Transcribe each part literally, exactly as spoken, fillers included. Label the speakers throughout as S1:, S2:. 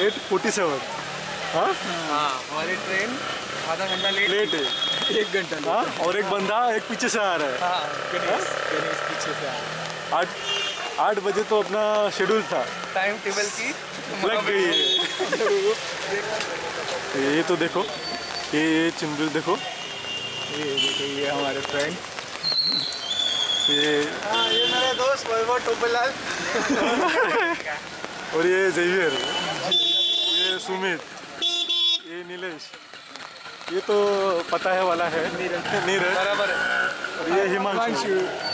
S1: Eight forty seven. हाँ
S2: हाँ, हमारी ट्रेन आधा घंटा लेट
S1: लेट है,
S2: एक घंटा।
S1: हाँ, और एक बंदा एक पीछे से आ रहा है।
S2: हाँ, गणेश गणेश पीछे से आ रहा है।
S1: आठ आठ बजे तो अपना शेड्यूल था,
S2: टाइम टेबल की
S1: लग गई है। ये तो देखो, ये ये चिंदू देखो,
S2: ये देखो, ये हमारे फ्रेंड,
S1: ये
S2: हाँ ये मेरे दोस्त वैभव टोपेलाल
S1: और ये जेवियर, ये सुमित, ये नीलेश, ये तो पता है वाला है नीरज, नीरज
S2: बराबर है,
S1: और ये हिमांशु।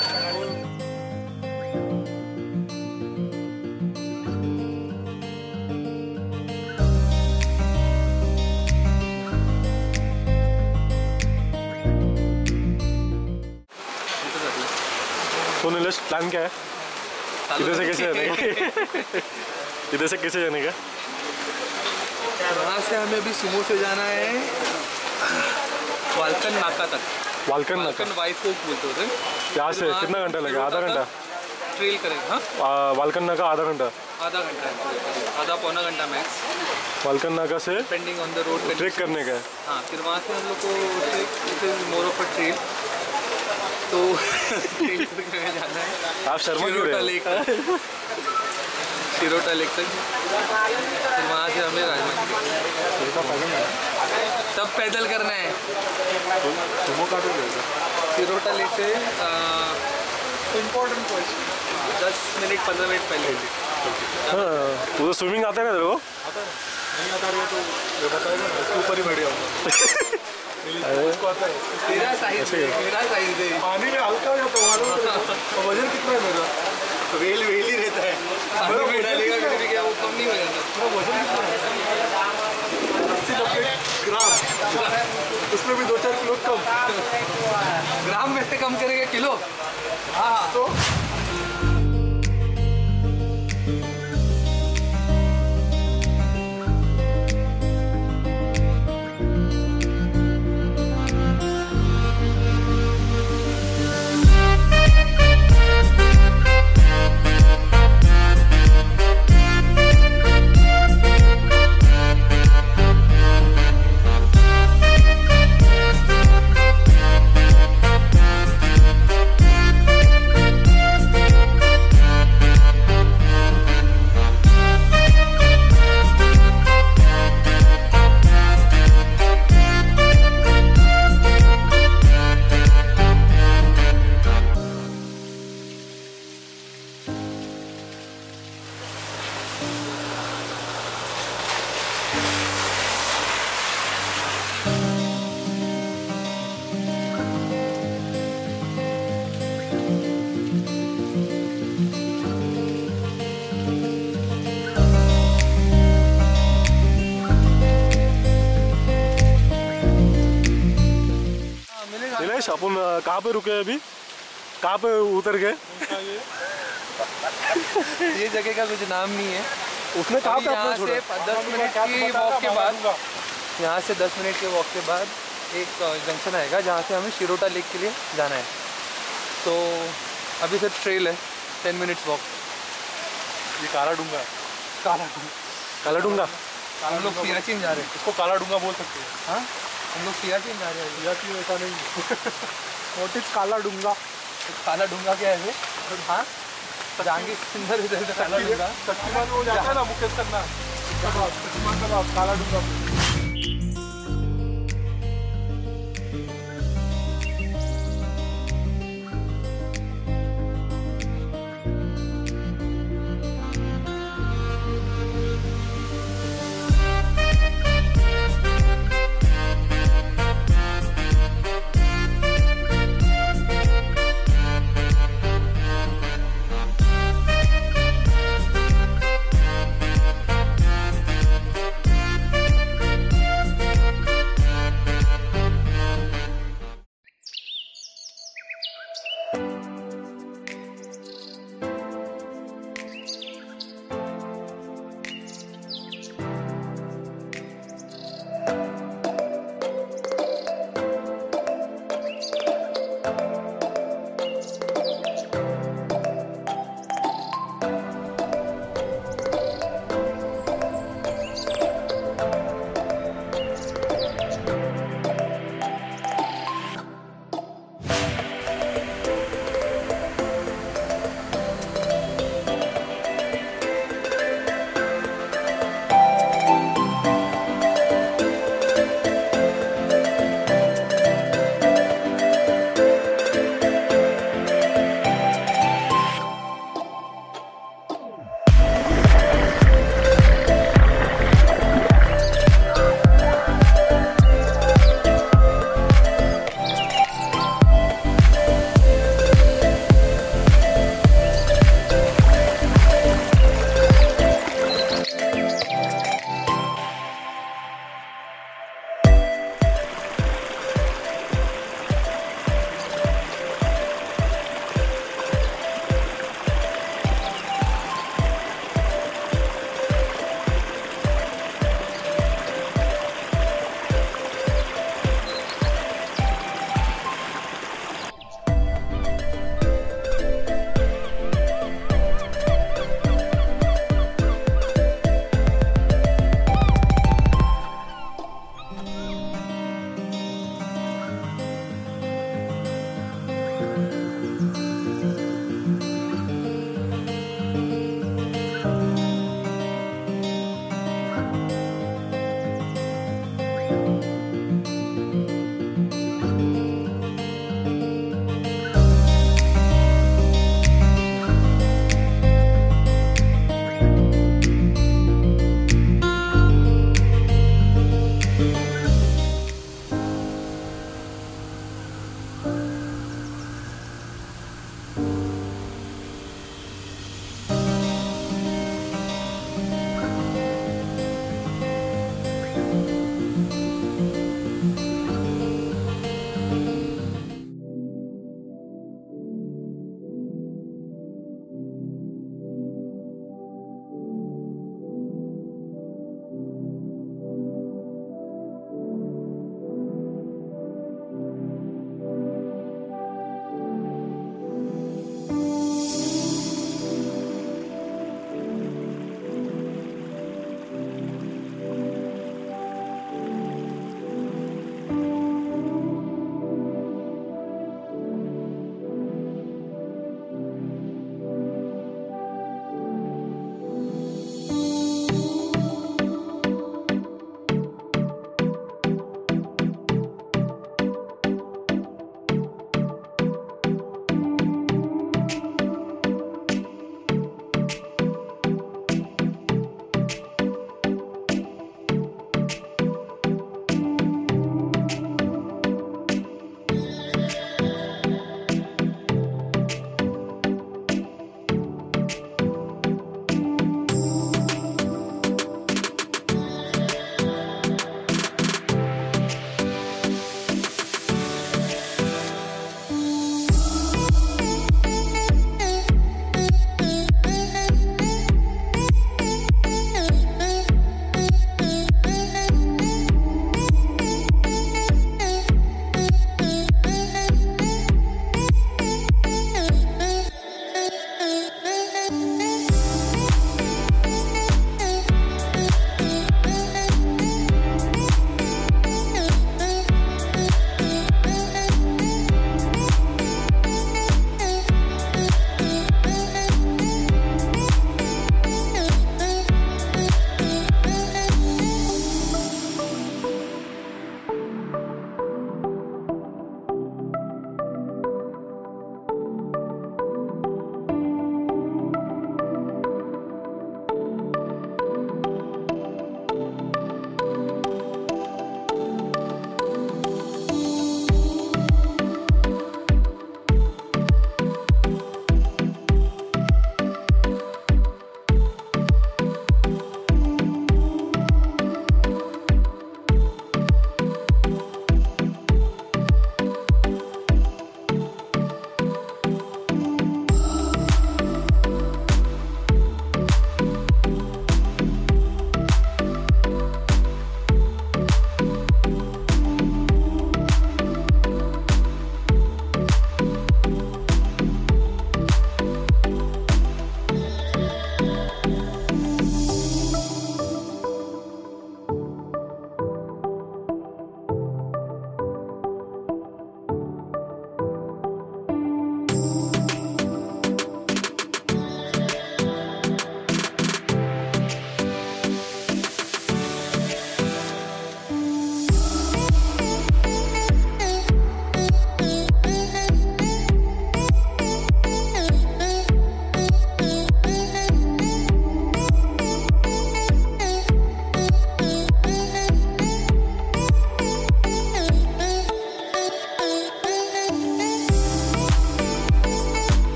S1: तो नीलेश प्लान क्या है? इधर से कैसे जाने का? इधर से कैसे जाने का?
S2: यहाँ से हमें अभी सुमो से जाना है वालकन नाका तक।
S1: वालकन नाका,
S2: वालकन वाई फोक बोलते होते हैं।
S1: यहाँ से कितना घंटा लगेगा? आधा घंटा
S2: ट्रेल करेगा। हाँ,
S1: वालकन नाका आधा घंटा,
S2: आधा घंटा, आधा पौना घंटा मैक्स।
S1: वालकन नाका से
S2: depending on the road
S1: trek करने का है।
S2: हाँ, फिर वहाँ से हम लोग को trek more of a trail, तो ट्रेल करके जाना है।
S1: आप शर्मा क्यों रहे हो?
S2: लेक, शिरोटा लेक तक, फिर वहाँ से हमें राजमाची सब पैदल करना है। शिरोटा लेक से इम्पोर्टेंट क्वेश्चन, दस मिनट पंद्रह मिनट पहले।
S1: हाँ, वो तो स्विमिंग आता है ना तेरे को?
S2: आता है? नहीं आता है तो ये बताएगा ना, इसके ऊपर ही बैठ जाऊँगा। मेरा साइज मेरा साइज है, पानी में हल्का हो तो मालूम तो वजन कितना है मेरा? वेल वेल ही रहता है, पानी में डालेगा कभी क्या वो कम नहीं हो जाता। मेरा वजन कितना है? अस्सी नब्बे ग्राम, उसमें भी दो चार किलो कम। ग्राम में से कम करेगा किलो? हाँ तो
S1: अपन कहाँ पे रुके अभी? कहाँ पे उतर गए?
S2: ये जगह का कुछ नाम नहीं है।
S1: उसने कहा था
S2: यहाँ से दस मिनट की वॉक के बाद यहाँ से दस मिनट के वॉक के बाद एक जंक्शन आएगा जहाँ से हमें शिरोटा लेक के लिए जाना है। तो अभी सिर्फ ट्रेल है, टेन मिनट्स वॉक।
S1: ये काला डूंगा,
S2: काला
S1: काला डूंगा
S2: हम लोग सियाचिन जा रहे हैं,
S1: इसको काला डूंगा बोल सकते हैं।
S2: हाँ, हम लोग सियाचिन जा रहे हैं।
S1: सियाचिन ऐसा नहीं व्हाट इज काला डूंगा?
S2: काला डूंगा क्या है? हाँ, जहांगीर सिंधर इधर से काला डूंगा,
S1: शक्तिमान वो जाता है ना मुकेश खन्ना, शक्तिमान का काला डूंगा।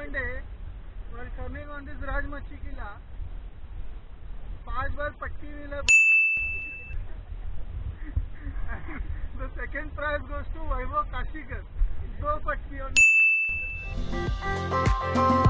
S3: day while coming on this Rajmachi Killa. Five bar patti mila. The second prize goes to Vaibhav Kashikar. Do patti on.